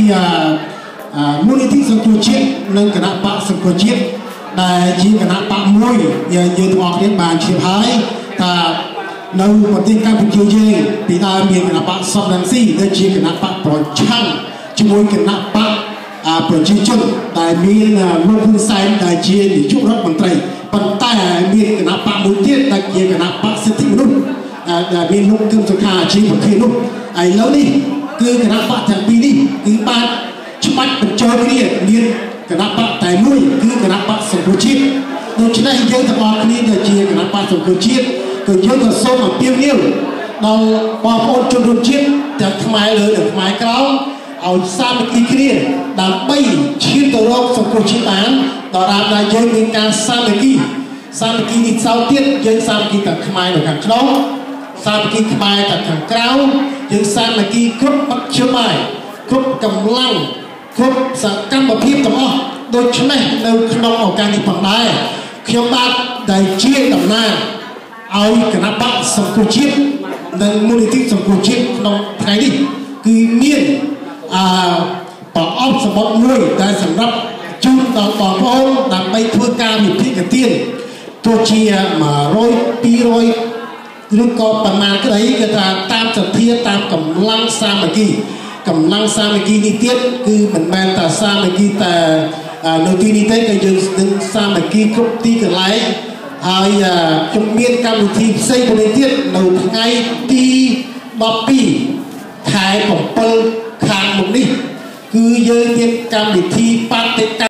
มูลนิธิสังคมเชียនិងគណៈបកសង្គមជាតិដែលជាគណៈបកមួយយើងទាំងអស់គ្នាបានជ្រាបហើយថានៅប្រទេសកម្ពុជាយើងពីដើមមានគណៈបកសំរងស៊ីដែលជាគណៈបកប្រឆាំងជាមួយគណៈបកប្រជាជនដែលមានលោកហ៊ុនសែនដែលជានាយករដ្ឋមន្ត្រីប៉ុន្តែមានគណៈបកមួយទៀតដែលជាគណៈបកសិទ្ធិមនុស្សដែលមានលោកគឹមសុខាជាប្រធាននោះឥឡូវនេះគឺគណៈបកទាំងពីរនេះគឺបានច្បាច់បញ្ចូលគ្នាមានគណៈបកតែមួយគឺគណៈបកសង្គមជាតិដូច្នេះយើងទាំងអស់គ្នាដែលជាគណៈបកសង្គមជាតិគឺយើងក៏សូមអំពាវនាវដល់បងប្អូនជនរួមជាតិទាំងខ្មែរលើនិងខ្មែរក្រោមឲ្យសាមគ្គីគ្នាដើម្បីឈានទៅរកសង្គមជាតិបានដល់រាល់ដែលយើងមានការសាមគ្គីនេះសោតទៀតយើងសាមគ្គីទាំងខ្មែរនៅខាងក្នុងសាមគ្គីខ្មែរទាំងខាងក្រៅយើងសាមគ្គីគ្រប់បច្ចុប្បន្នគ្រប់កម្លាំងគ្រប់សកម្មភាពទាំងអស់ដូច្នេះនៅក្នុងឱកាសនេះផងដែរខ្ញុំបាទដែលជាតំណាងឲ្យគណៈបកសង្គមជាតិនិងមូលនិធិសង្គមជាតិក្នុងថ្ងៃនេះគឺមានប្រអប់សម្បត្តិមួយដែលសម្រាប់ជូនដល់បងប្អូនដើម្បីធ្វើការវិភាគទានទោះជា100 200ឬក៏ប្រមាណក្តីគឺថាតាមសទ្ធាតាមកម្លាំងសាមគ្គីនេះទៀតគឺមិនមែនតែសាមគ្គីតែនៅទីនេះទេក៏យើងនឹងសាមគ្គីគ្រប់ទីកន្លែងហើយខ្ញុំមានកម្មវិធីផ្សេងមួយទៀតនៅថ្ងៃទី12 ខែ 7 ខាងមុខនេះគឺយើងមានកម្មវិធីបដិ